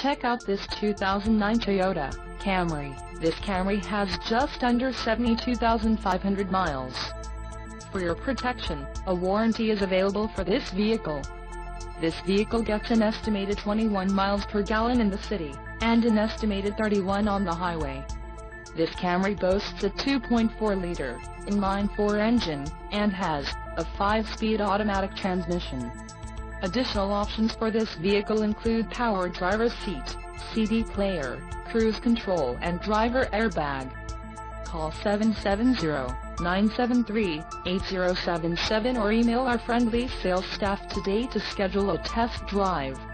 Check out this 2009 Toyota Camry. This Camry has just under 72,500 miles. For your protection, a warranty is available for this vehicle. This vehicle gets an estimated 21 miles per gallon in the city, and an estimated 31 on the highway. This Camry boasts a 2.4-liter inline-4 engine, and has a 5-speed automatic transmission. Additional options for this vehicle include power driver's seat, CD player, cruise control and driver airbag. Call 770-973-8077 or email our friendly sales staff today to schedule a test drive.